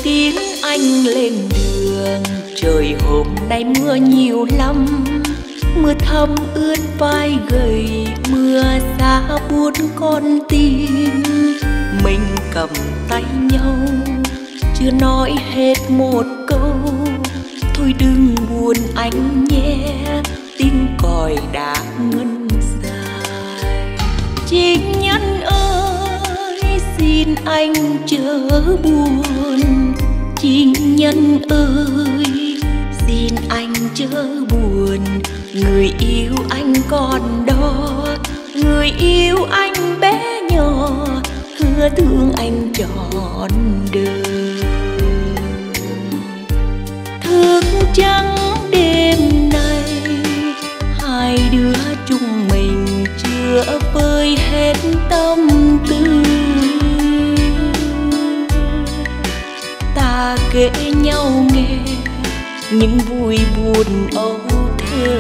tiếng anh lên đường. Trời hôm nay mưa nhiều lắm, mưa thấm ướt vai gầy, mưa xa buốt con tim. Mình cầm tay nhau chưa nói hết một câu, thôi đừng buồn anh nhé, tiếng còi đã ngân dài. Chính nhân ơi xin anh chớ buồn, chính nhân ơi xin anh chớ buồn. Người yêu anh còn đó, người yêu anh bé nhỏ, hứa thương anh trọn đời. Thức trắng đêm nay, hai đứa chúng mình chưa vơi hết tâm tư. Ta kể nhau nghe những vui buồn âu thơ.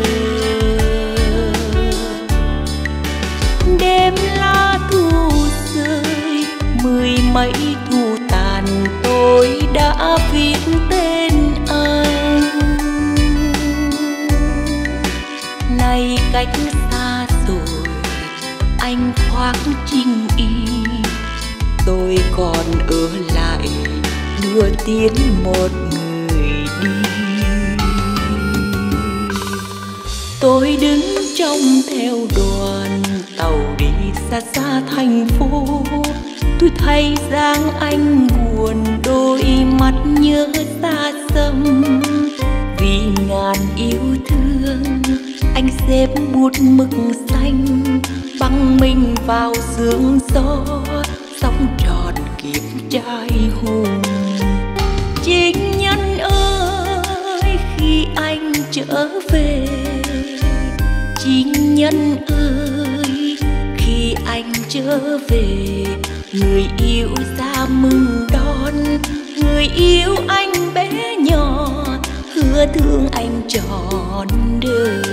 Đêm lá thu rơi, mười mấy thu tàn, tôi đã viết tên anh. Nay cách xa rồi, anh khoác chinh y, tôi còn ở lại đưa tiến một người đi. Tôi đứng trong theo đoàn tàu đi xa xa thành phố. Tôi thấy dáng anh buồn, đôi mắt nhớ xa xăm. Vì ngàn yêu thương, anh xếp bút mực xanh, băng mình vào sương gió, sống tròn kiếp trai hùng. Chính nhân ơi khi anh trở về, chính nhân ơi khi anh trở về, người yêu ra mừng đón, người yêu anh bé nhỏ, hứa thương anh trọn đời.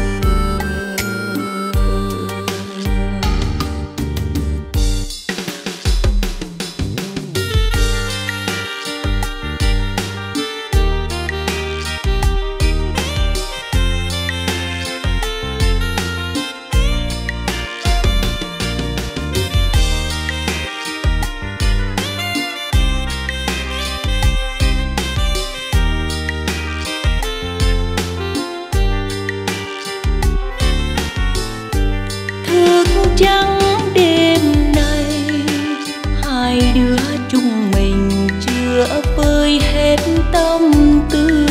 Trắng đêm nay, hai đứa chúng mình chưa vơi hết tâm tư.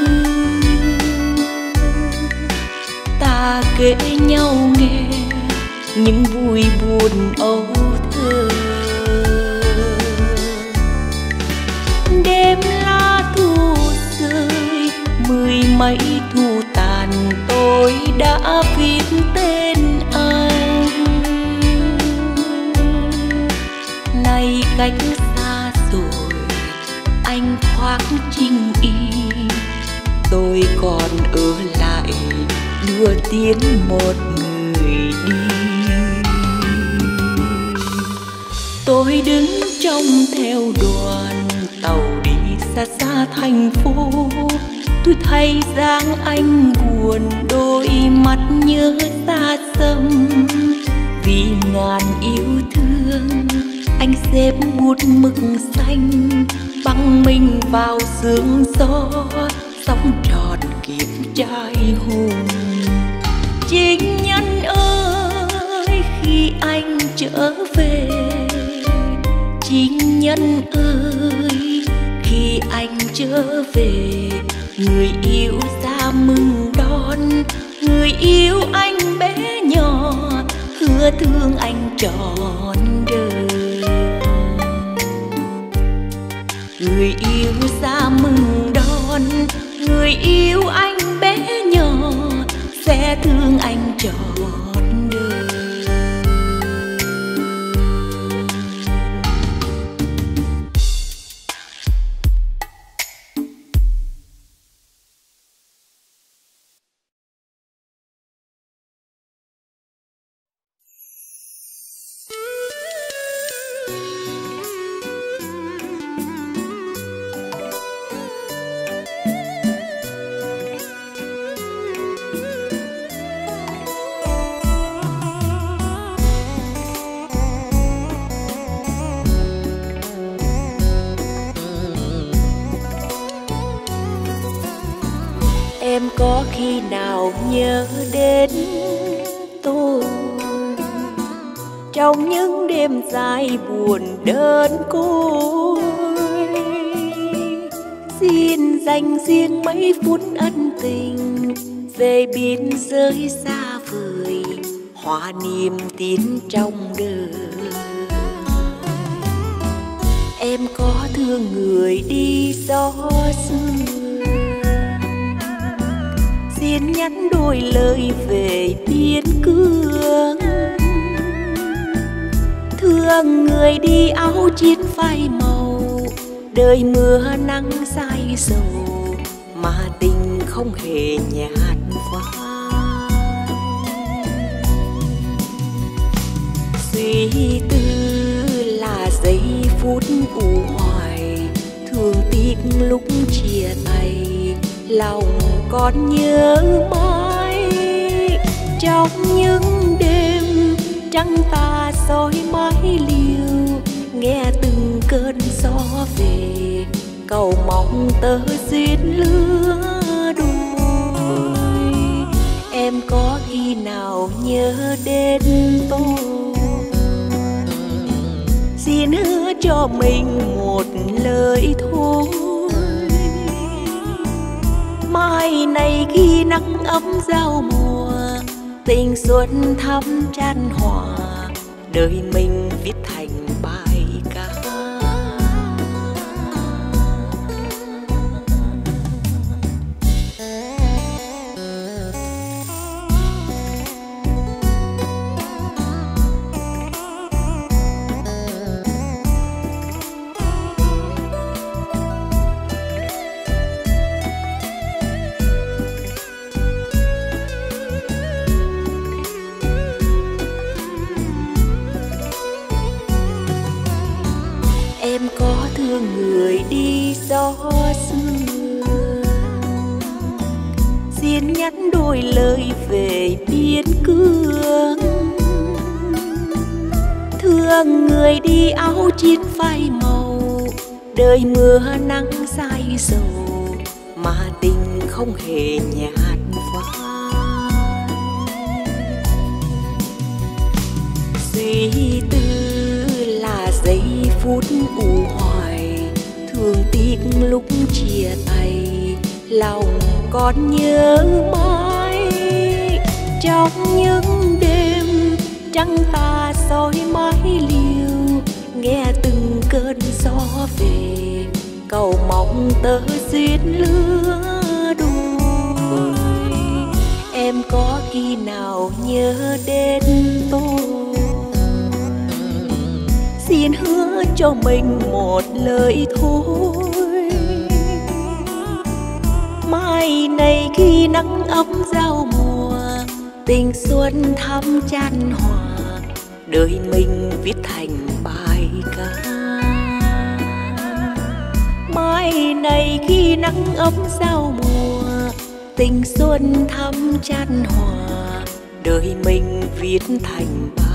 Ta kể nhau nghe những vui buồn âu thơ. Đêm lá thu rơi, mười mấy thu tàn, tôi đã viết tên anh. Nay cách xa rồi, anh khoác chinh y, tôi còn ở lại đưa tiến một người đi. Tôi đứng trong theo đoàn tàu đi xa xa thành phố. Tôi thấy dáng anh buồn, đôi mắt nhớ xa xăm. Vì ngàn yêu thương, anh xếp bút mực xanh, băng mình vào sương gió, sống tròn kiếp trai hùng. Chính nhân ơi khi anh trở về, chính nhân ơi khi anh trở về, người yêu ra mừng đón, người yêu anh bé nhỏ, hứa thương anh trọn đời. Người yêu ra mừng đón, người yêu anh bé nhỏ, sẽ thương anh trọn đời. nào nhớ đến tôi trong những đêm dài buồn đơn côi. Xin dành riêng mấy phút ân tình về biên giới xa vời, hòa niềm tin trong đời. Em có thương người đi gió xưa, xin nhắn đôi lời về biên cương. Thương người đi áo chiến phai màu, đời mưa nắng say sầu mà tình không hề nhạt phai. Suy tư là giây phút u hoài, thương tiếc lúc chia tay, lòng còn nhớ mãi. Trong những đêm trăng tà soi mái liêu, nghe từng cơn gió về, cầu mong tơ duyên lứa đôi. Em có khi nào nhớ đến tôi, xin hứa cho mình một lời thôi. Mai này khi nắng ấm giao mùa, tình xuân thắm chan hòa, đời mình viết thành bài ca. Em có thương người đi gió xưa, xin nhắn đôi lời về biên cương. Thương người đi áo chiến phai màu, đời mưa nắng say sầu mà tình không hề nhạt phai. Suy tư là giây phút u hoài, thương tiếc lúc chia tay, lòng còn nhớ mãi. Trong những đêm trăng tà soi mái liêu, nghe từng cơn gió về, cầu mong tơ duyên lứa đôi. Em có khi nào nhớ đến tôi, xin hứa cho mình một lời thôi. Mai này khi nắng ấm giao mùa, tình xuân thắm chan hòa, đời mình viết thành bài ca. Mai này khi nắng ấm giao mùa, tình xuân thắm chan hòa, đời mình viết thành bài